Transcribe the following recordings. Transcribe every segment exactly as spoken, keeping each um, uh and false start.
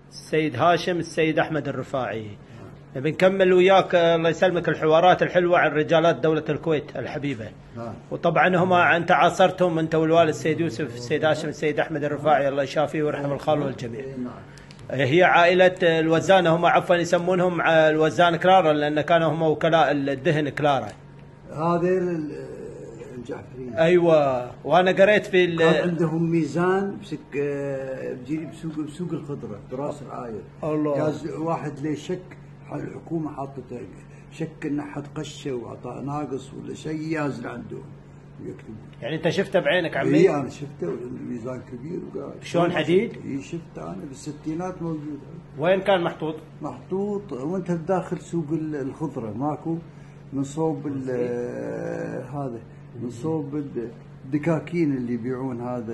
السيد هاشم السيد أحمد الرفاعي. بنكمل وياك الله يسلمك الحوارات الحلوة عن رجالات دولة الكويت الحبيبة. نعم. وطبعا هم أنت عاصرتهم أنت والوالد السيد يوسف السيد هاشم السيد أحمد الرفاعي الله يشافيه ويرحم الخال والجميع. نعم. هي عائلة الوزان، هم عفوا يسمونهم الوزان كلارا لأن كانوا هم وكلاء الدهن كلارا. هذا الجعفريين. أيوة، وأنا قريت في كان عندهم ميزان بسك بجيب بسوق بسوق الخضرة براس العاير. الله. جاز واحد ليه شك الحكومة حاطته شك انه حد قشه وعطاه ناقص ولا شيء يازل عندهم ويكتبون. يعني أنت شفته بعينك عمي؟ اي انا شفته الميزان كبير وقال شلون حديد؟ اي شفته انا بالستينات موجود. وين كان محطوط؟ محطوط وانت بداخل سوق الخضرة ماكو من صوب هذا من صوب الدكاكين اللي يبيعون هذا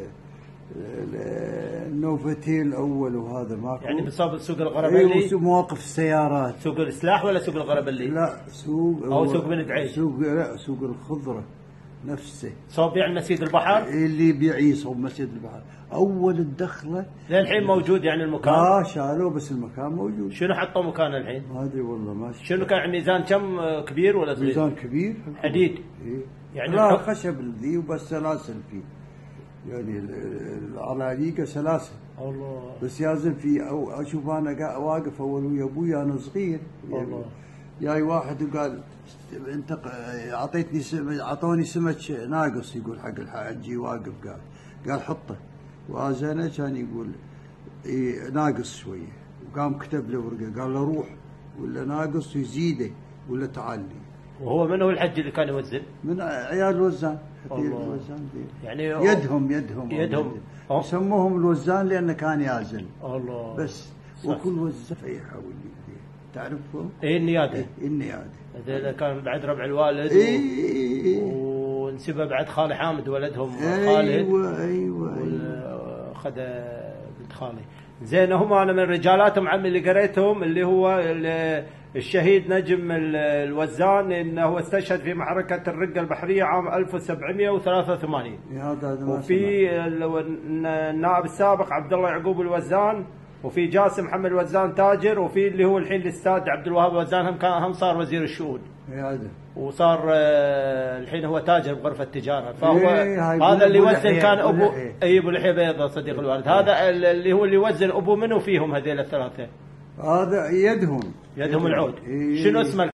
النوفتيل الاول وهذا ماكو. يعني بصوب سوق الغربلي؟ ايوه مواقف السيارات. سوق السلاح ولا سوق الغربلي؟ لا سوق او سوق بن دعيش. سوق لا سوق الخضرة نفسه. صوب يعني مسجد البحر؟ اللي يبيع صوب مسجد البحر. اول الدخله للحين موجود يعني المكان؟ اه شالوه بس المكان موجود. شنو حطوا مكانه الحين؟ ما ادري والله ما شفت. شنو كان ميزان كم كبير ولا صغير؟ ميزان كبير حديد. إيه؟ يعني لا الحق... خشب ذي وبس سلاسل فيه يعني العلاقه سلاسل. الله. بس يازن في او اشوف انا واقف اول ويا ابوي انا صغير يعني الله. جاي واحد وقال انت اعطيتني سمك اعطوني سمك ناقص يقول حق الحاجي واقف قال قال حطه وازنه كان يقول إيه ناقص شويه وقام كتب له ورقه قال له روح ولا ناقص يزيده ولا تعالي. وهو من هو الحج اللي كان يوزن؟ من عيال الوزان. الوزان يعني يدهم يدهم يدهم يسموهم الوزان لانه كان يازن. الله. بس صح. وكل وزان يحاول تعرفهم؟ اي النياده. إيه النياده. هذا كان بعد ربع الوالد. اي و... ونسبه بعد خالي حامد ولدهم أيوة خالد. ايوه ايوه اخذ بنت خالي. زين هم انا من رجالاتهم عمي اللي قريتهم اللي هو الشهيد نجم الوزان انه هو استشهد في معركه الرقه البحريه عام ألف وسبعمئة وثلاثة وثمانين. وفي النائب السابق عبد الله يعقوب الوزان وفي جاسم محمد الوزان تاجر وفي اللي هو الحين الاستاذ عبد الوهاب الوزان هم كان هم صار وزير الشؤون. وصار الحين هو تاجر بغرفه التجاره. فهو إيه هذا اللي يوزن كان ابو اي ابو لحيه بيضاء صديق الوالد. هذا اللي هو اللي يوزن ابو منو فيهم هذيل الثلاثه؟ هذا يدهم يدهم العود. إيه. شنو اسمه؟